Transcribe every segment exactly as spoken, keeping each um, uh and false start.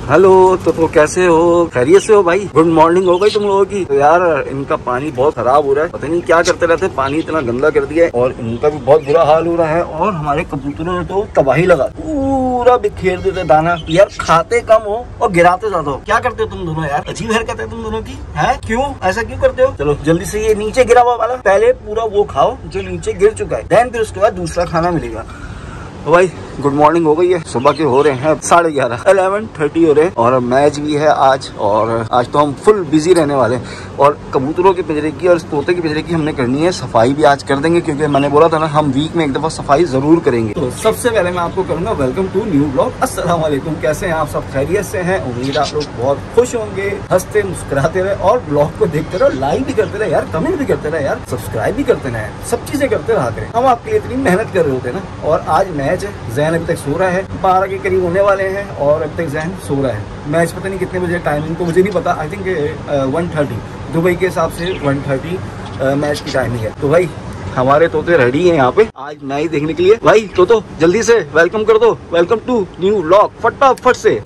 Hello, तो, तो कैसे हो? खैरियत से हो भाई? गुड मॉर्निंग हो गई तुम लोगों की? तो यार इनका पानी बहुत खराब हो रहा है, पता नहीं क्या करते रहते हैं, पानी इतना गंदा कर दिया है और इनका भी बहुत बुरा हाल हो रहा है। और हमारे कबूतरों ने तो तबाही लगा, पूरा बिखेर देते दाना। यार खाते कम हो और गिराते ज्यादा हो, क्या करते हो तुम दोनों यार? अजीब हरकत है तुम दोनों की, है क्यों ऐसा क्यों करते हो? चलो जल्दी से ये नीचे गिरा हुआ वाला पहले पूरा वो खाओ जो नीचे गिर चुका है, देन फिर उसके बाद दूसरा खाना मिलेगा। तो भाई गुड मॉर्निंग हो गई है, सुबह के हो रहे हैं साढ़े ग्यारह इलेवन थर्टी हो रहे हैं और मैच भी है आज। और आज तो हम फुल बिजी रहने वाले हैं और कबूतरों के पिंजरे की और तोते के पिंजरे की हमने करनी है सफाई भी आज कर देंगे, क्योंकि मैंने बोला था ना हम वीक में एक दफा सफाई जरूर करेंगे। तो सबसे पहले मैं आपको करूंगा वेलकम टू न्यू ब्लॉग। अस्सलाम वालेकुम, कैसे हैं आप सब? खैरियत से हैं? उम्मीद आप लोग बहुत खुश होंगे, हंसते मुस्कुराते रहे और ब्लॉग को देखते रहो, लाइक भी करते रहे यार, कमेंट भी करते रहे यार, सब्सक्राइब भी करते रहे, सब चीजें करते रहा करें। हम आपके लिए इतनी मेहनत कर रहे होते हैं ना। और आज मैच है, जैन अभी तक सो रहा है, बारह के करीब होने वाले हैं और अब तक जैन सो रहा है। मैच पता नहीं कितने बजे, टाइमिंग तो मुझे नहीं पता, I think one thirty Dubai के हिसाब से वन थर्टी मैच की टाइमिंग है। तो भाई हमारे तोते रेडी हैं यहाँ पे आज मैच देखने के लिए। भाई तो, तो जल्दी से वेलकम कर दो, वेलकम टू न्यू ब्लॉग, फटाफट से।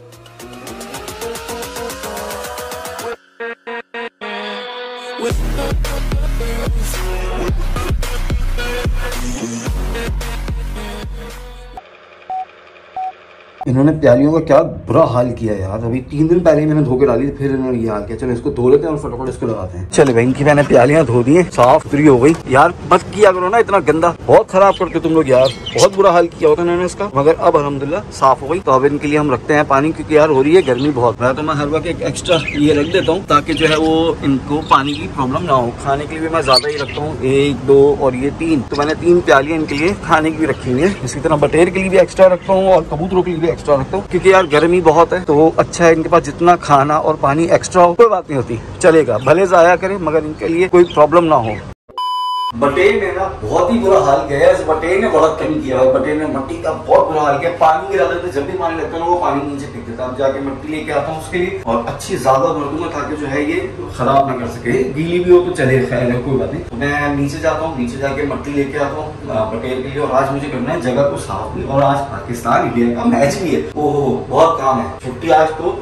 इन्होंने प्यालियों का क्या बुरा हाल किया यार। अभी तीन दिन पहले मैंने धो के डाली, फिर इन्होंने ये हाल किया। चलो इसको धो लेते हैं और फटाफट इसको लगाते हैं। चले भाई इनकी मैंने प्यालियां धो दी हैं, साफ सुथरी हो गई। यार मत किया करो ना इतना गंदा, बहुत खराब करते तुम लोग यार, बहुत बुरा हाल किया होता इन्होंने इसका। मगर अब अल्हम्दुलिल्लाह साफ हो गई। तो अब इनके लिए हम रखते हैं पानी, क्योंकि यार हो रही है गर्मी बहुत। मैं तो मैं हर वक्त एक एक्स्ट्रा ये रख देता हूँ ताकि जो है वो इनको पानी की प्रॉब्लम ना हो। खाने के लिए भी मैं ज्यादा ही रखता हूँ, एक दो और ये तीन, तो मैंने तीन प्यालियां इनके लिए खाने की भी रखी हुई है। इसी तरह बटेर के लिए भी एक्स्ट्रा रखता हूँ और कबूतरों के लिए भी एक्स्ट्रा रखता हूँ, क्योंकि यार गर्मी बहुत है। तो अच्छा है इनके पास जितना खाना और पानी एक्स्ट्रा हो, कोई बात नहीं होती, चलेगा, भले जाया करें मगर इनके लिए कोई प्रॉब्लम ना हो। बटेर ने ना बहुत ही बुरा हाल किया है, इस बटेर ने बहुत कम किया है। बटेर ने मिट्टी का बहुत बुरा हाल किया, पानी गिरा देते, जब भी पानी लगता है ना वो पानी नीचे फेंक देता है। अब जाके मिट्टी लेके आता हूँ उसके लिए और अच्छी ज्यादा भर दूंगा ताकि जो है ये खराब ना कर सके। गीली भी हो तो चले, खैर है कोई बात नहीं। तो मैं नीचे जाता हूँ, नीचे जाके मिट्टी लेके आता हूँ बटेर के लिए। और आज मुझे करना है जगह को साफ भी, और आज पाकिस्तान इंडिया का मैच भी है। ओहो बहुत काम है, छुट्टी आज तो।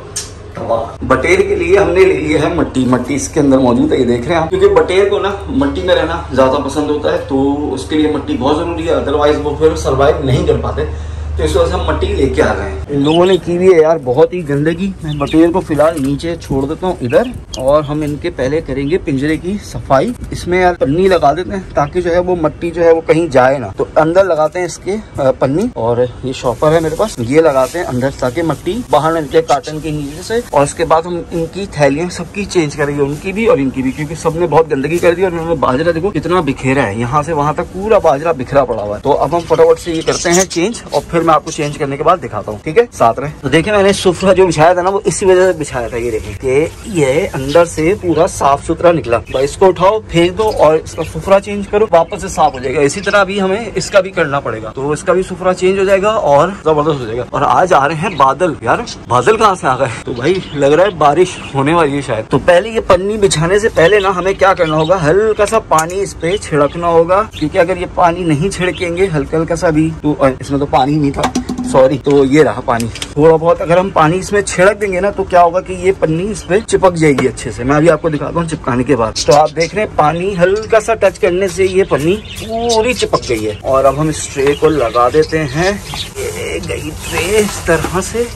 बटेर के लिए हमने ले लिया है मट्टी, मट्टी इसके अंदर मौजूद है, ये देख रहे हैं आप। क्योंकि बटेर को ना मट्टी में रहना ज्यादा पसंद होता है, तो उसके लिए मट्टी बहुत जरूरी है, अदरवाइज वो फिर सर्वाइव नहीं कर पाते। तो इस वजह से हम मट्टी लेके आ गए हैं। इन लोगों ने की भी है यार बहुत ही गंदगी। मैं बटेर को फिलहाल नीचे छोड़ देता हूँ इधर, और हम इनके पहले करेंगे पिंजरे की सफाई। इसमें यार पन्नी लगा देते हैं ताकि जो है वो मट्टी जो है वो कहीं जाए ना। तो अंदर लगाते हैं इसके पन्नी, और ये शॉपर है मेरे पास, ये लगाते हैं अंदर ताकि मट्टी बाहर न निकले काटन के नीचे से। और इसके बाद हम इनकी थैलियां सबकी चेंज करेंगे, उनकी भी और इनकी भी, क्योंकि सबने बहुत गंदगी कर दी। और उन्होंने बाजरा देखो कितना बिखेरा है, यहाँ से वहां तक पूरा बाजरा बिखरा पड़ा हुआ है। तो अब हम फटाफट से ये करते हैं चेंज, और फिर मैं आपको चेंज करने के बाद दिखाता हूँ, ठीक है? साथ रहे। तो देखिए मैंने सुफरा जो बिछाया था ना वो इसी वजह से बिछाया था। ये देखिए कि ये अंदर से पूरा साफ सुथरा निकला। भाई इसको उठाओ, फेंक दो और इसका सुफरा चेंज करो, वापस से साफ हो जाएगा। इसी तरह अभी हमें इसका भी करना पड़ेगा, तो इसका भी सुफरा चेंज हो जाएगा और जबरदस्त हो जाएगा। और आज आ रहे हैं बादल, यार बादल कहाँ से आ गए? तो भाई लग रहा है बारिश होने वाली है शायद। तो पहले ये पन्नी बिछाने से पहले ना हमें क्या करना होगा, हल्का सा पानी इस पे छिड़कना होगा, क्योंकि अगर ये पानी नहीं छिड़केंगे हल्का हल्का सा भी, तो इसमें तो पानी नहीं था, सॉरी, तो ये रहा पानी थोड़ा बहुत। अगर हम पानी इसमें छिड़क देंगे ना तो क्या होगा कि ये पन्नी इस पे चिपक जाएगी अच्छे से। मैं अभी आपको दिखाता हूँ चिपकाने के बाद। तो आप देख रहे हैं पानी हल्का सा टच करने से ये पन्नी पूरी चिपक गई है। और अब हम इस ट्रे को लगा देते हैं, ये गई ट्रे इस तरह से,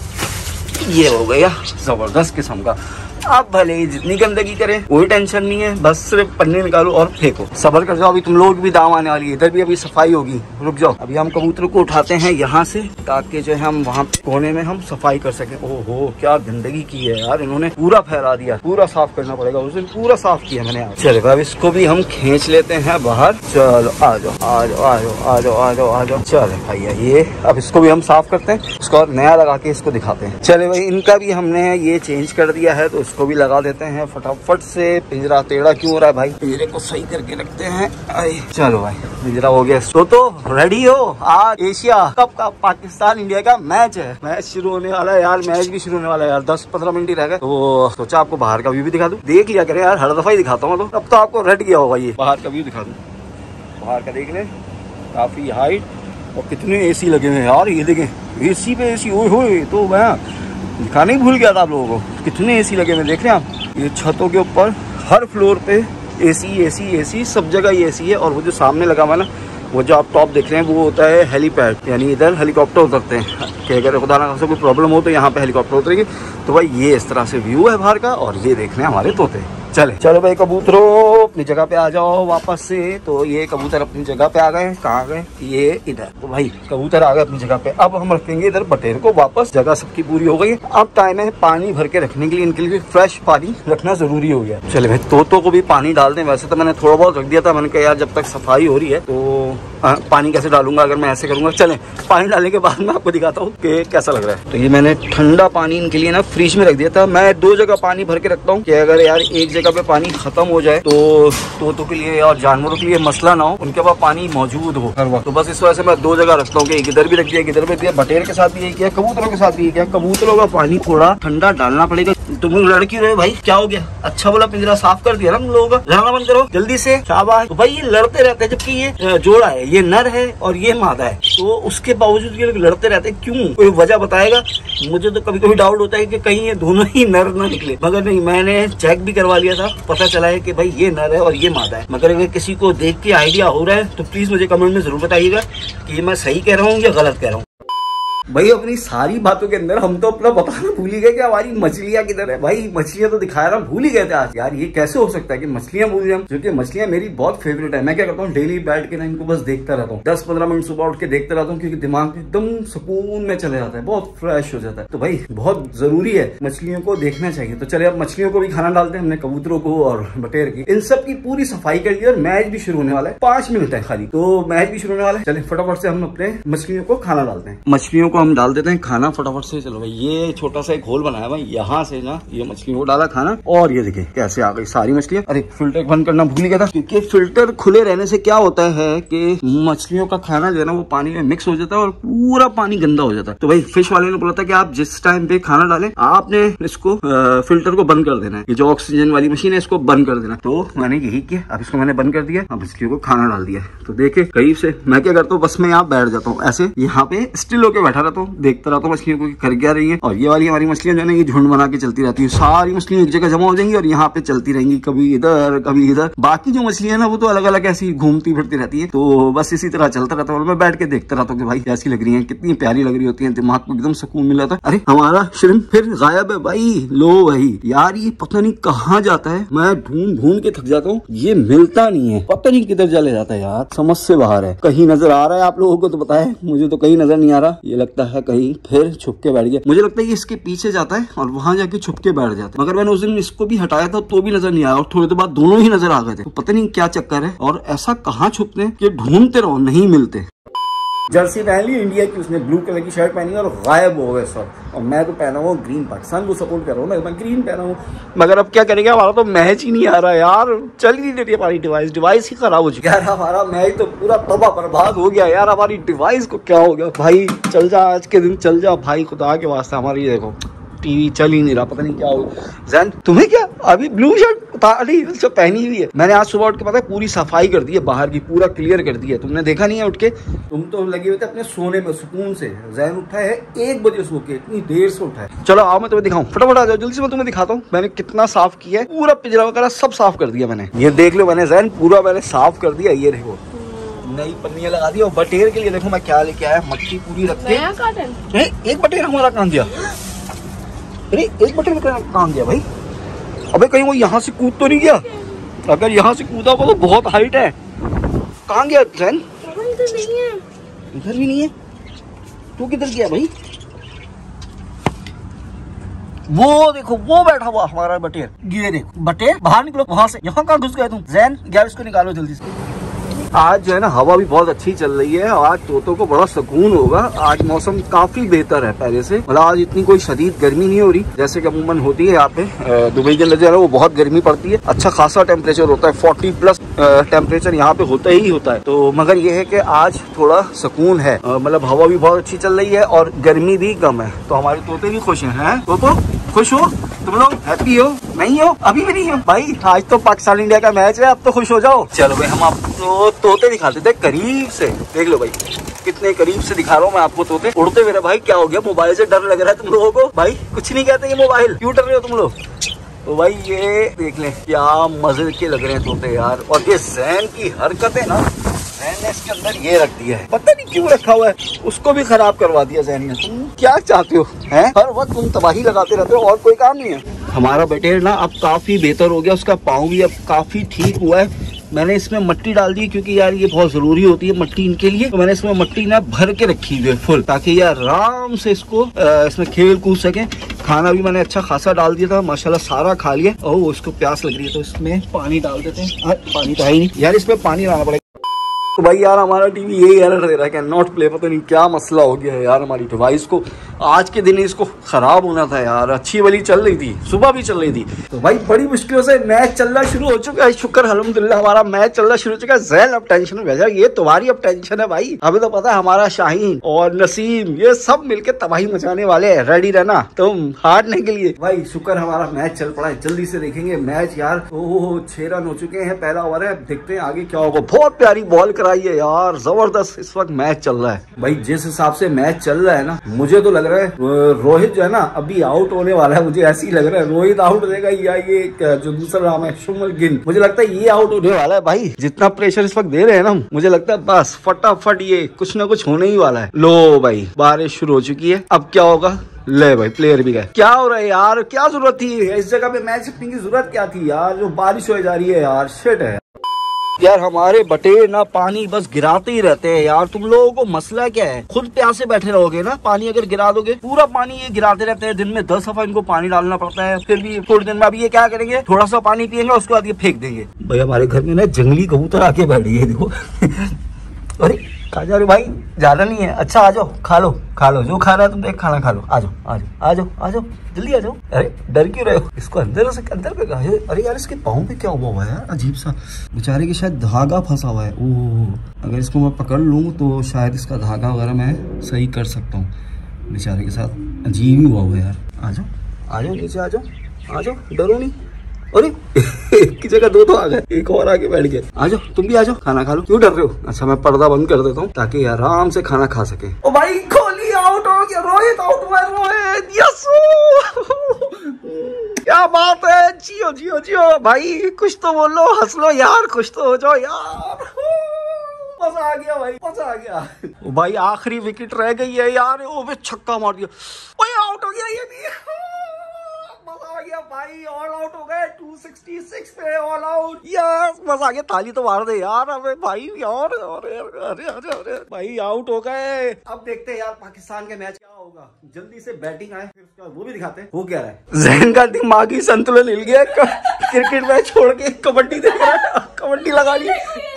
ये हो गया जबरदस्त किस्म का। आप भले ही जितनी गंदगी करें कोई टेंशन नहीं है, बस सिर्फ पन्नी निकालो और फेंको। सबर कर जाओ, अभी तुम लोग भी दाम आने वाली है। इधर भी अभी सफाई होगी, रुक जाओ। अभी हम कबूतरों को उठाते हैं यहाँ से ताकि जो है हम वहाँ कोने में हम सफाई कर सके। ओहो क्या गंदगी की है यार इन्होंने, पूरा फैला दिया, पूरा साफ करना पड़ेगा। उस दिन पूरा साफ किया मैंने। चलो अब इसको भी हम खींच लेते हैं बाहर। चलो आ जाओ आ जाओ आ जाओ आ जाओ आ जाओ आ जाओ। चलो भैया ये अब इसको भी हम साफ करते हैं, इसको और नया लगा के इसको दिखाते हैं। चले भाई इनका भी हमने ये चेंज कर दिया है, तो इसको भी लगा देते हैं फटाफट से। पिंजरा टेढ़ा क्यों हो रहा है भाई, पिंजरे को सही करके रखते हैं। चलो भाई पिंजरा हो गया। तो तो रेडी हो, आज एशिया कप का पाकिस्तान इंडिया का मैच है। मैच शुरू होने वाला है यार, मैच भी शुरू होने वाला है यार, दस पंद्रह मिनट ही रह गए। तो सोचा आपको बाहर का व्यू भी दिखा दूं, देख लिया करें यार, हर दफा ही दिखाता हूँ। तो अब तो आपको रट गया होगा, ये बाहर का व्यू दिखा दूं। बाहर का देख ले, काफी हाइट और कितने एसी लगे हुए हैं यार। ये देखें एसी पे एसी, ओए होए। तो मैं दिखाने ही भूल गया था आप लोगों को, कितने एसी लगे हुए देख रहे हैं आप। ये छतों के ऊपर हर फ्लोर पे एसी एसी एसी, सब जगह ये एसी है। और वो जो सामने लगा हुआ है ना, वो जो आप टॉप देख रहे हैं वो होता है हेलीपैड, यानी इधर हेलीकॉप्टर उतरते हैं कि अगर खुदा ना खास्ता कोई प्रॉब्लम हो तो यहाँ पे हेलीकॉप्टर उतरेगी। तो भाई ये इस तरह से व्यू है बाहर का, और ये देख रहे हैं हमारे तोते। चले चलो भाई कबूतरों अपनी जगह पे आ जाओ वापस से। तो ये कबूतर अपनी जगह पे आ गए, कहाँ गए, ये इधर। तो भाई कबूतर आ गए अपनी जगह पे। अब हम रखेंगे इधर बटेर को वापस, जगह सबकी पूरी हो गई। अब टाइम है पानी भर के रखने के लिए, इनके लिए फ्रेश पानी रखना जरूरी हो गया। चले भाई तोतों को भी पानी डाल दें। वैसे तो मैंने थोड़ा बहुत रख दिया था, मैंने कहा यार जब तक सफाई हो रही है तो आ, पानी कैसे डालूंगा अगर मैं ऐसे करूंगा। चले पानी डालने के बाद मैं आपको दिखाता हूँ कि कैसा लग रहा है। तो ये मैंने ठंडा पानी इनके लिए ना फ्रिज में रख दिया था। मैं दो जगह पानी भर के रखता हूँ कि अगर यार एक जगह पे पानी खत्म हो जाए तो तोतों के लिए और जानवरों के लिए मसला ना हो, उनके पास पानी मौजूद हो हर वक्त। तो बस इस वजह से मैं दो जगह रखता हूँ कि एक इधर भी रख दिया, एक इधर भी दिया। बटेर के साथ भी यही किया, कबूतरों के साथ भी यही किया। कबूतरों का पानी थोड़ा ठंडा डालना पड़ेगा। तुम लड़की रहे भाई, क्या हो गया? अच्छा बोला पिंजरा साफ कर दिया ना तुम लोगों का, लड़ना बंद करो जल्दी से, शाबाश। तो भाई ये लड़ते रहते हैं, जबकि ये जोड़ा है, ये नर है और ये मादा है, तो उसके बावजूद ये लड़ते रहते हैं। क्यों? कोई वजह बताएगा? मुझे तो कभी कभी डाउट होता है कि कहीं ये दोनों ही नर ना निकले, मगर नहीं, मैंने चेक भी करवा लिया था, पता चला है कि भाई ये नर है और ये मादा है। मगर अगर किसी को देख के आइडिया हो रहा है तो प्लीज मुझे कमेंट में जरूर बताइएगा कि मैं सही कह रहा हूँ या गलत कह रहा हूँ। भाई अपनी सारी बातों के अंदर हम तो अपना बताना भूल ही गए कि हमारी मछलियां किधर है। भाई मछलियां तो दिखाया ना, भूल ही गए थे आज। यार ये कैसे हो सकता है कि मछलियां भूल जाऊं, क्योंकि मछलियां मेरी बहुत फेवरेट है। मैं क्या करता हूँ, डेली बैठ के ना इनको बस देखता रहता हूँ, दस पंद्रह मिनट सुबह उठ के देखता रहता हूँ, क्योंकि दिमाग एकदम सुकून में चले जाता है, बहुत फ्रेश हो जाता है। तो भाई बहुत जरूरी है, मछलियों को देखना चाहिए। तो चले अब मछलियों को भी खाना डालते हैं हमने, कबूतरों को और बटेर की। इन सब की पूरी सफाई कर ली और मैच भी शुरू होने वाला है, पांच मिनट है खाली, तो मैच भी शुरू होने वाला है। चले फटाफट से हम अपने मछलियों को खाना डालते हैं। मछलियों को हम डाल देते हैं खाना फटाफट से। चलो भाई ये छोटा सा एक होल बनाया भाई, यहाँ से ना ये मछलियों को डाला खाना, और ये देखिए कैसे आ गई सारी मछलियां। अरे फिल्टर बंद करना भूल गया था, क्योंकि फिल्टर खुले रहने से क्या होता है कि मछलियों का खाना जो है ना वो पानी में मिक्स हो जाता है और पूरा पानी गंदा हो जाता है। तो भाई फिश वाले ने बोला था कि आप जिस टाइम पे खाना डालें आपने इसको आ, फिल्टर को बंद कर देना है, ये जो ऑक्सीजन वाली मशीन है इसको बंद कर देना। तो मैंने यही किया, अब इसको मैंने बंद कर दिया, अब मछलियों को खाना डाल दिया। तो देखे करीब से मैं क्या करता हूँ, बस मैं यहाँ बैठ जाता हूँ, ऐसे यहाँ पे स्टिल होके बैठा रहता हूँ, देखता रहता हूँ मछलियों को कर क्या रही है। और ये वाली हमारी मछलियां जो है ना ये झुंड बना के चलती रहती है, सारी मछलियां एक जगह जमा हो जाएंगी और यहाँ पे चलती रहेंगी, कभी इधर कभी इधर। बाकी जो मछलियां ना वो तो अलग अलग ऐसी घूमती फिरती रहती है। तो बस इसी तरह चलता रहता है और मैं बैठ के देखता रहता हूँ कि भाई कैसी लग रही है, कितनी प्यारी लग रही होती है, दिमाग को एकदम सुकून मिल जाता है। अरे हमारा श्रिम्प फिर गायब है भाई, लो भाई यार ये पता नहीं कहाँ जाता है, मैं ढूंढ ढूंढ के थक जाता हूँ, ये मिलता नहीं है, पता नहीं किधर चले जाता है यार, समझ से बाहर है। कहीं नजर आ रहा है आप लोगों को तो बताए, मुझे तो कहीं नजर नहीं आ रहा। ये लगता है कहीं फिर छुप के बैठ गया, मुझे लगता है कि इसके पीछे जाता है और वहां जाके छुप के बैठ जाता है। मगर मैंने उस दिन इसको भी हटाया था तो भी नजर नहीं आया और थोड़ी देर बाद दोनों ही नजर आ गए थे। तो पता नहीं क्या चक्कर है और ऐसा कहाँ छुपते हैं कि ढूंढते रहो नहीं मिलते। जर्सी पहन ली इंडिया की, उसने ब्लू कलर की शर्ट पहनी और गायब हो गए सब, और मैं तो पहना हुआ ग्रीन, पाकिस्तान को सपोर्ट कर रहा हूँ ना, मैं ग्रीन पहना हूँ। मगर अब क्या करेंगे, हमारा तो मैच ही नहीं आ रहा यार, चल ही नहीं रही हमारी डिवाइस, डिवाइस ही खराब हो चुकी है यार, हमारा मैच तो पूरा तबाह बर्बाद हो गया यार, हमारी डिवाइस को क्या हो गया भाई। चल जा आज के दिन, चल जा भाई, खुदा के वास्ते। हमारी देखो टीवी चल ही नहीं रहा, पता नहीं क्या हो। जैन तुम्हें क्या अभी ब्लू शर्ट उतारी जो पहनी हुई है, मैंने आज सुबह उठ के पता है पूरी सफाई कर दी है, बाहर की पूरा क्लियर कर दी है, तुमने देखा नहीं है उठ के? तुम तो लगे हुए थे अपने सोने में सुकून से। जैन उठा है एक बजे सो के, इतनी देर से उठा है। चलो आओ मैं तुम्हें दिखाऊं, फटाफट आ जाओ जल्दी से, मैं तुम्हें दिखाता हूँ मैंने कितना साफ किया है, पूरा पिंजरा वगैरह सब साफ कर दिया मैंने। ये देख लो मैंने जैन पूरा मैंने साफ कर दिया, ये देखो नई पन्नियां लगा दी। और बटेर के लिए देखो मैं क्या लेके आया, मट्टी पूरी रख के। एक बटेर हमारा काम दिया, अरे एक बटन का काम दिया भाई। अबे कहीं वो यहाँ से कूद तो नहीं गया? अगर यहाँ से कूदा होगा तो बहुत हाइट है। कहाँ गया जैन? इधर नहीं है, इधर भी नहीं है। तू किधर गया भाई? वो देखो वो बैठा हुआ हमारा बटेर, ये देखो बटेर, बाहर निकलो वहां से। यहाँ कहाँ घुस गए तुम? जैन यार इसको निकालो जल्दी से। आज जो है ना हवा भी बहुत अच्छी चल रही है, आज तोतों को बड़ा सुकून होगा। आज मौसम काफी बेहतर है पहले से, मतलब आज इतनी कोई शदीद गर्मी नहीं हो रही जैसे कि अमूमन होती है यहाँ पे। दुबई के अंदर जो है वो बहुत गर्मी पड़ती है, अच्छा खासा टेम्परेचर होता है, फोर्टी प्लस टेम्परेचर यहाँ पे होता ही होता है। तो मगर ये है कि आज थोड़ा सुकून है, मतलब हवा भी बहुत अच्छी चल रही है और गर्मी भी कम है, तो हमारे तोते भी खुश हैं। तो खुश हो? तुम लोग हैप्पी हो? नहीं हो? अभी भी नहीं हो भाई? आज तो पाकिस्तान इंडिया का मैच है, अब तो खुश हो जाओ। चलो भाई हम आपको तोते दिखाते थे करीब से, देख लो भाई कितने करीब से दिखा रहा हूँ मैं आपको तोते उड़ते हुए। भाई क्या हो गया, मोबाइल से डर लग रहा है तुम लोगों को? भाई कुछ नहीं कहते ये मोबाइल, क्यों डर रहे हो तुम लोग? तो भाई ये देख लें क्या मजे के लग रहे हैं तोते यार। और ये जैन की हरकतें ना, जैन ने इसके अंदर ये रख दिया है, पता नहीं क्यों रखा हुआ है, उसको भी खराब करवा दिया जैन ने। तुम क्या चाहते हो हैं? हर वक्त तुम तबाही लगाते रहते हो और कोई काम नहीं है। हमारा बेटे ना अब काफी बेहतर हो गया, उसका पाँव भी अब काफी ठीक हुआ है। मैंने इसमें मट्टी डाल दी क्योंकि यार ये बहुत जरूरी होती है मट्टी इनके लिए, तो मैंने इसमें मट्टी ना भर के रखी हुई है फुल, ताकि ये आराम से इसको आ, इसमें खेल कूद सके। खाना भी मैंने अच्छा खासा डाल दिया था, माशाल्लाह सारा खा लिया। ओह इसको प्यास लग रही है तो इसमें पानी डाल देते हैं। पानी तो है ही नहीं यार, इसमें पानी डालना पड़ेगा। तो भाई यार हमारा टीवी यही एरर दे रहा है, कैन नॉट प्ले। पता नहीं क्या मसला हो गया है यार हमारी डिवाइस को। आज के दिन इसको खराब होना था यार, अच्छी वाली चल रही थी, सुबह भी चल रही थी। तो भाई बड़ी मुश्किलों से मैच चलना शुरू हो चुका है, शुक्र अल्हम्दुलिल्लाह हमारा मैच चलना शुरू हो चुका है। जैन अब टेंशन में भेजा, ये तुम्हारी अब टेंशन है भाई। हमें तो पता है हमारा शाहीन और नसीम ये सब मिलके तबाही मचाने वाले हैं, रेडी रहना तुम हारने के लिए। भाई शुक्र हमारा मैच चल पड़ा है, जल्दी से देखेंगे मैच यार। ओह छह रन हो चुके हैं, पहला ओवर है, देखते हैं आगे क्या होगा। बहुत प्यारी बॉल कराई है यार, जबरदस्त इस वक्त मैच चल रहा है। भाई जिस हिसाब से मैच चल रहा है ना, मुझे तो लग रहा है रोहित जो है ना अभी आउट होने वाला है, मुझे ऐसे ही लग रहा है। रोहित आउट हो जाएगा या ये जो दूसरा नाम है शुभमन गिल, मुझे लगता है ये आउट होने वाला है। भाई जितना प्रेशर इस वक्त दे रहे हैं ना, मुझे लगता है बस फटाफट ये कुछ ना कुछ होने ही वाला है। लो भाई बारिश शुरू हो चुकी है, अब क्या होगा? ले भाई प्लेयर भी गए। क्या हो रहा है यार, क्या जरूरत थी इस जगह पे मैच जीतने की? जरूरत क्या थी यार, जो बारिश हो जा रही है यार, शिट है यार। हमारे बटेर ना पानी बस गिराते ही रहते हैं यार। तुम लोगों को मसला क्या है, खुद प्यासे बैठे रहोगे ना, पानी अगर गिरा दोगे, पूरा पानी ये गिराते रहते हैं। दिन में दस दफा इनको पानी डालना पड़ता है, फिर भी थोड़ी दिन में अभी ये क्या करेंगे, थोड़ा सा पानी पियेंगे उसके बाद ये फेंक देंगे। भाई हमारे घर में ना जंगली कबूतर आके बैठ गए, देखो अरे खा जाओ रे भाई, ज्यादा नहीं है। अच्छा आ जाओ, खा लो खा लो, जो खा रहा है तुम एक खाना खा लो। आ जाओ आ जाओ आ जाओ आ जाओ जल्दी आ जाओ। अरे डर क्यों रहे हो? इसको अंदर से अंदर पे कहा। अरे यार इसके पाँव पे क्या हुआ हुआ है यार, अजीब सा, बेचारे के शायद धागा फंसा हुआ है। ओह अगर इसको मैं पकड़ लूँ तो शायद इसका धागा वगैरह मैं सही कर सकता हूँ। बेचारे के साथ अजीब ही हुआ हुआ है यार। आ जाओ आ जाओ नीचे आ जाओ आ जाओ, डरो नहीं। अरे एक की जगह दो तो आ गए, एक और आगे बैठ गए। आ जाओ तुम भी आ जाओ, खाना खा लो। क्यों डर रहे हो? अच्छा मैं पर्दा बंद कर देता हूँ ताकि आराम से खाना खा सके। ओ भाई कोहली आउट हो गया, रोहित आउट हुआ, रोहित यस क्या बात है, जियो जियो जियो भाई, कुछ तो बोलो, हंस लो यार, कुछ तो हो जाओ यार। मजा आ गया भाई, मजा आ गया। ओ भाई आखिरी विकेट रह गई है यार, ओ वे छक्का मार दिया, भाई आउट हो गया ये भी। मजा आ गया भाई, ऑल आउट हो गए, दो सौ छियासठ पे ऑल आउट। यार मजा आ गया, ताली तो मार दे यार अबे भाई यार। अरे अरे अरे अरे भाई आउट हो गए। अब देखते हैं यार पाकिस्तान के मैच क्या होगा, जल्दी से बैटिंग आए फिर उसके बाद वो भी दिखाते हैं हो क्या रहा है। जहन का दिमागी संतुलन हिल गया, क्रिकेट मैच छोड़ के कबड्डी देख रहा है, कबड्डी लगा ली।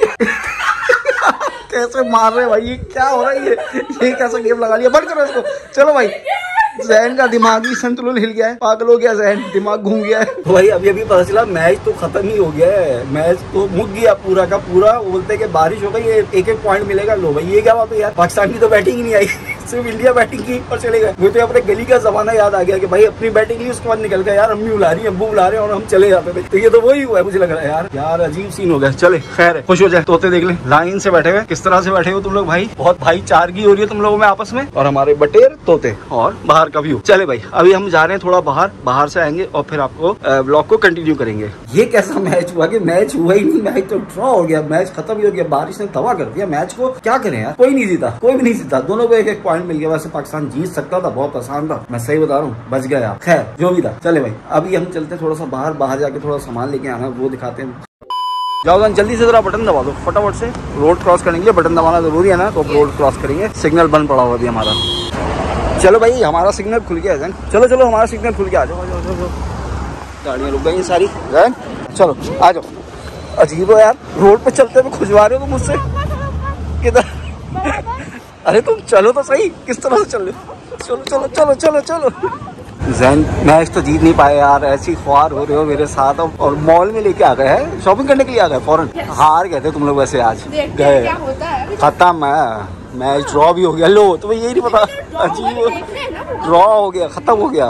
कैसे मार रहे भाई, ये क्या हो रहा है, ये ये कैसा गेम लगा लिया, बंद करो इसको। चलो भाई जहन का दिमागी संतुलन हिल गया है, पागल हो गया जहन, दिमाग घूम गया है। भाई अभी अभी पता चला मैच तो खत्म ही हो गया है, मैच तो मुक गया पूरा का पूरा। बोलते कि बारिश हो गई, एक एक पॉइंट मिलेगा। लो भाई ये क्या बात है यार, पाकिस्तान की तो बैटिंग ही नहीं आई, सिर्फ इंडिया बैटिंग की और चले गए। मुझे तो अपने गली का जमाना याद आ गया कि भाई अपनी बैटिंग ली, उसके बाद निकल गया यार, अम्मी बुला रही है, अब्बू बुला रहे हैं और हम चले जाते थे। तो ये तो वही हुआ है मुझे लग रहा है यार। यार अजीब सीन हो गया। चले खैर खुश हो जाए, तोते देख ले लाइन से बैठे हुए, किस तरह से बैठे हो तुम लोग भाई, बहुत भाईचारगी हो रही है तुम लोगों में आपस में। और हमारे बटेर तोते और बाहर का व्यू। चले भाई अभी हम जा रहे हैं थोड़ा बाहर, बाहर से आएंगे और फिर आपको ब्लॉग को कंटिन्यू करेंगे। ये कैसा मैच हुआ कि मैच हुआ ही नहीं, मैच तो ड्रॉ हो गया, मैच खत्म ही हो गया, बारिश ने तबाह कर दिया मैच को। क्या करें यार, कोई नहीं जीता, कोई भी नहीं जीता, दोनों को एक एक पॉइंट मिल गया। वैसे पाकिस्तान जीत सकता था, बहुत आसान था, मैं सही बता रहा हूँ, बच गया। खैर जो भी था, चले भाई अभी हम चलते थोड़ा सा बाहर, बाहर जाके थोड़ा सामान लेके आना, वो दिखाते हैं। जाओ जल्दी से जरा बटन दबा दो फटाफट से, रोड क्रॉस करने के लिए बटन दबाना जरूरी है ना, तो रोड क्रॉस करेंगे। सिग्नल बंद पड़ा हुआ अभी हमारा। चलो भाई हमारा सिग्नल खुल गया है, चलो चलो हमारा सिग्नल खुल गया, आ जाओ जाओ, गाड़ियाँ रुक गई सारी, चलो आ जाओ। अजीब हो यार, रोड पे चलते हुए खुजवा रहे हो तुम मुझसे, किधर? अरे तुम चलो तो सही, किस तरह से चल रहे हो? चलो चलो चलो चलो चलो। जैन मैच तो जीत नहीं पाए यार, ऐसी ख्वार हो रहे हो मेरे साथ। और मॉल में लेके आ गए हैं, शॉपिंग करने के लिए आ गए फौरन। हार गए थे तुम लोग वैसे, आज गए खत्म है मैच, ड्रॉ भी हो गया। लो तुम्हें यही नहीं पता, अजीब ड्रॉ हो गया, खत्म हो गया।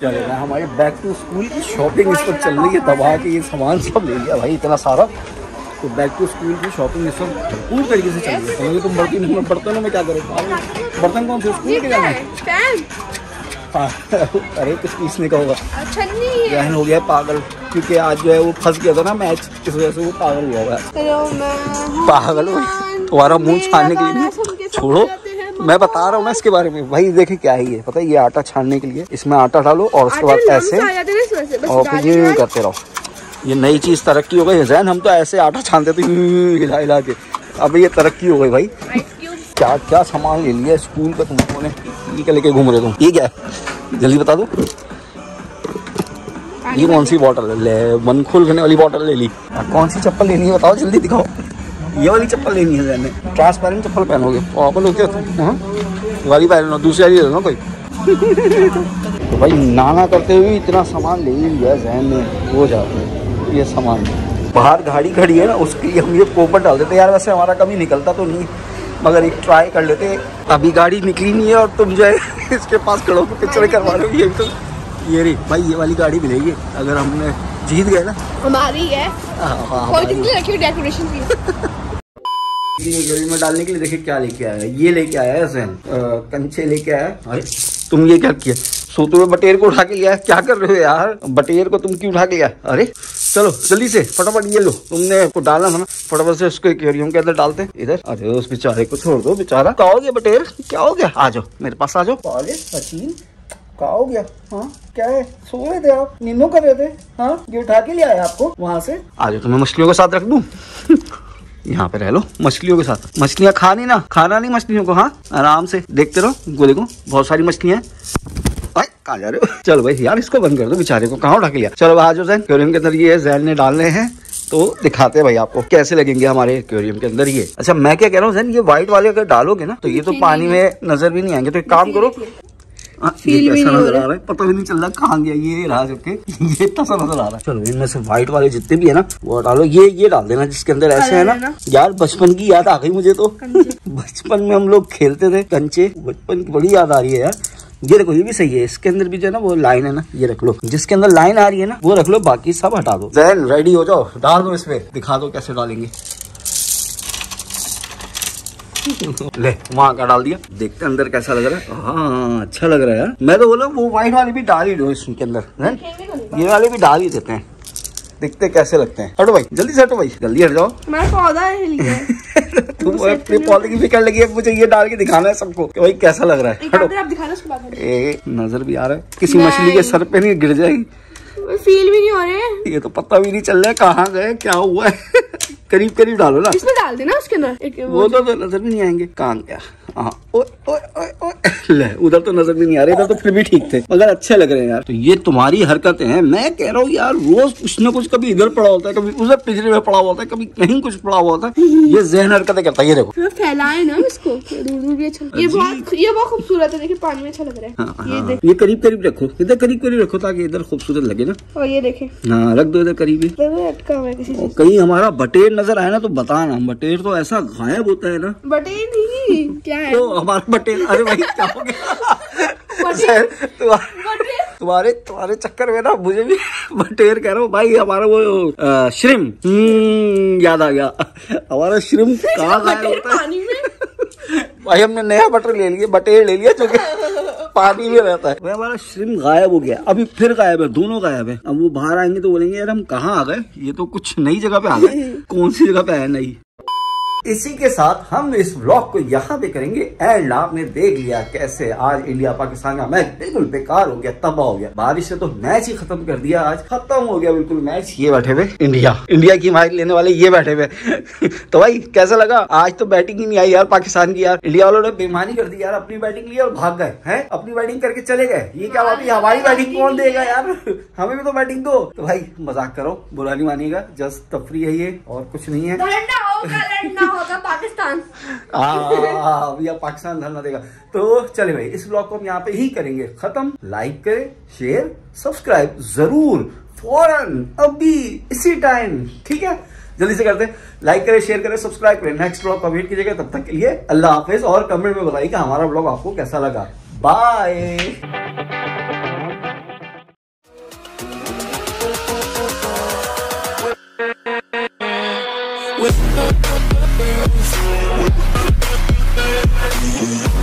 चलेगा हमारे बैक टू स्कूल की शॉपिंग इस वक्त चल रही है, दबा के ये सामान सब ले लिया भाई इतना सारा। तो बैक टू स्कूल की शॉपिंग इस वक्त पूरी तरीके से चल रही है। तुम बर्तन बर्तनों में क्या करोगे? बर्तन कौन से स्कूल के जाना है? हाँ अरे कुछ पीसने का होगा। अच्छा नहीं है, हो गया पागल, क्योंकि आज जो है वो फंस गया था ना मैच, इस वजह से वो पागल हुआ है। पागल हो तुम्हारा मुंह छानने के लिए, छोड़ो मैं बता रहा हूँ ना इसके बारे में। भाई देखे क्या है ये, पता है ये आटा छानने के लिए, इसमें आटा डालो और उसके बाद ऐसे और फिर ये करते रहो। ये नई चीज तरक्की हो गई जैन, हम तो ऐसे आटा छानते थे हिला हिला के, अब ये तरक्की हो गई भाई। क्या क्या सामान ले लिया स्कूल का तुम लोगों ने, ये क्या लेके घूम रहे तुम? ये क्या है जल्दी बता दो, ये कौन सी बॉटल है? ले मन खोलने वाली बॉटल ले ली। कौन सी चप्पल लेनी है बताओ जल्दी दिखाओ। ये वाली चप्पल लेनी है जैन ने, ट्रांसपेरेंट चप्पल पहनोगे पागल हो क्या तुम? हाँ वाली पहन लो, दूसरी वाली ले लो कोई। तो भाई नाना करते हुए इतना सामान ले ही लिया जैन ने, वो जाते ये सामान बाहर गाड़ी खड़ी है ना उसके लिए हम ये पोपट डाल देते यार। वैसे हमारा कभी निकलता तो नहीं, मगर एक ट्राई कर लेते। अभी गाड़ी निकली नहीं है और तुम जो है इसके पास खड़ो के पिक्चर करवा लो। ये तो ये रही भाई, ये वाली गाड़ी मिलेगी अगर हमने जीत गए ना, हमारी है। डेकोरेशन में डालने के लिए देखिए क्या लेके आया है, ये लेके आया है जैन, कंचे लेके आया है। अरे तुम ये क्या किया, सोते हुए बटेर को उठा के लिया है, क्या कर रहे हो यार? बटेर को तुम क्यों उठा के लिया? अरे चलो जल्दी से फटाफट ये लो, तुमने को डालना था ना, फटाफट से उसको एक्वेरियम के अंदर डालते इधर। अरे उस बेचारे को छोड़ दो, बेचारा क्या हो गया बटेर, क्या हो गया? आ जाओ मेरे पास आ जाओ। सचिन क्या हो गया? हाँ क्या है, सो रहे थे आप, नींदों कर रहे थे? हाँ ये उठा के ले आया आपको वहां से। आ जाओ तुम्हें मछलियों के साथ रख दूं यहाँ पे रह लो मछलियों के साथ। मछलियाँ खानी ना, खाना नहीं मछलियों को, हाँ आराम से देखते रहो। वो देखो बहुत सारी मछलियाँ हैं, कहाँ जा रहे हो? चलो भाई यार इसको बंद कर दो, बेचारे को कहाँ उठा के लिया। चलो आ जाओ जैन, एक्वेरियम के अंदर ये जैन ने डालने हैं तो दिखाते हैं भाई आपको कैसे लगेंगे हमारे एक्वेरियम के अंदर ये। अच्छा मैं क्या कह रहा हूँ जैन, ये व्हाइट वाले अगर डालोगे ना तो ये तो पानी में नजर भी नहीं आएंगे, तो एक काम करो, ये कैसा नजर आ रहा है पता भी नहीं चल रहा कहाँ गया ये रहा, जो ये इतना सा नजर आ रहा है। चलो इनमें से व्हाइट वाले जितने भी है ना वो डालो, ये ये डाल देना जिसके अंदर ऐसे है ना। यार बचपन की याद आ गई मुझे तो, बचपन में हम लोग खेलते थे कंचे, बचपन की बड़ी याद आ रही है यार। ये देखो ये भी सही है, इसके अंदर भी जो है ना वो लाइन है ना, ये रख लो, जिसके अंदर लाइन आ रही है ना वो रख लो, बाकी सब हटा दो। जैन रेडी हो जाओ, डाल दो इसमें, दिखा दो कैसे डालेंगे। ले वहां का डाल दिया, देखते अंदर कैसा लग रहा है। हाँ अच्छा लग रहा है यार। मैं तो बोला वो व्हाइट वाले भी डाल ही दो इसके अंदर, ये वाले भी डाल ही देते हैं, देखते कैसे लगते हैं। हटो भाई जल्दी से, हटो भाई जल्दी हट जाओ, मेरा पौधा है तुम अपने पौधे की फिक्र लगी है, मुझे ये डाल के दिखाना है सबको कि भाई कैसा लग रहा है। हटो ए, नजर भी आ रहा है, किसी मछली के सर पे नहीं गिर जाएगी, फील भी नहीं हो रहे हैं, ये तो पता भी नहीं चल रहा है कहाँ गए क्या हुआ है करीब करीब डालो ना, इसमें डाल देना उसके अंदर, वो तो, तो नजर भी नहीं आएंगे। कहाँ गया? हाँ ले उधर तो नजर भी नहीं आ रहे, इधर तो फिर भी ठीक थे, मगर अच्छे लग रहे हैं यार। तो ये तुम्हारी हरकतें हैं, मैं कह रहा हूँ यार रोज कुछ न कुछ, कभी इधर पड़ा होता है, कभी उधर पिछले में पड़ा होता है, कभी कहीं कुछ पड़ा हुआ होता है, ये जहन हरकतें करता है। ये देखो फैलाए ना इसको दूर दूर भी अच्छा, ये बहुत ये बहुत खूबसूरत है, देखिए पानी में अच्छा लग रहा है। ये करीब करीब रखो, इधर करीब करीब रखो ताकि इधर खूबसूरत लगे ना। और ये देखे हाँ रख दो इधर करीब ही, कहीं हमारा बटेर नजर आया ना तो बताना, बटेर तो ऐसा गायब होता है ना। बटेर नहीं क्या है तो हमारा बटेर, अरे भाई क्या हो गया तुम्हारे तुम्हारे चक्कर में ना मुझे भी बटेर कह रहा हूँ भाई, हमारा वो श्रिम याद आ गया, हमारा श्रिम कहाँ गायब होता है भाई। हमने नया बटर ले लिया, बटेर ले लिया जो कि पानी में रहता है। भाई हमारा श्रिम गायब हो गया, अभी फिर गायब है, दोनों गायब है। अब वो बाहर आएंगे तो बोलेंगे यार हम कहाँ आ गए, ये तो कुछ नई जगह पे आ गए, कौन सी जगह पे है नई। इसी के साथ हम इस व्लॉग को यहाँ पे करेंगे एंड। आपने देख लिया कैसे आज इंडिया पाकिस्तान का मैच बिल्कुल बेकार हो गया, तबाह हो गया, बारिश से तो मैच ही खत्म कर दिया, आज खत्म हो गया बिल्कुल मैच। ये बैठे हुए इंडिया इंडिया की माइक लेने वाले ये बैठे हुए तो भाई कैसा लगा? आज तो बैटिंग ही नहीं आई यार पाकिस्तान की, यार इंडिया वालों ने बेईमानी कर दी यार, अपनी बैटिंग ली और भाग गए हैं, अपनी बैटिंग करके चले गए। ये क्या बात है, हमारी बैटिंग कौन देगा यार, हमें भी तो बैटिंग दो। तो भाई मजाक करो, बुरा नहीं मानिएगा, जस्ट तफरी है ये और कुछ नहीं है। लड़ना होगा पाकिस्तान, भैया पाकिस्तान धरना देगा। तो चले भाई इस ब्लॉग को हम यहाँ पे ही करेंगे खत्म। लाइक करें, शेयर, सब्सक्राइब जरूर फौरन अभी इसी टाइम, ठीक है जल्दी से करते हैं। लाइक करें, शेयर करें, सब्सक्राइब करें, नेक्स्ट ब्लॉग कमेंट कीजिएगा। तब तक के लिए अल्लाह हाफिज और कमेंट में बताइए कि हमारा ब्लॉग आपको कैसा लगा। बाय। है।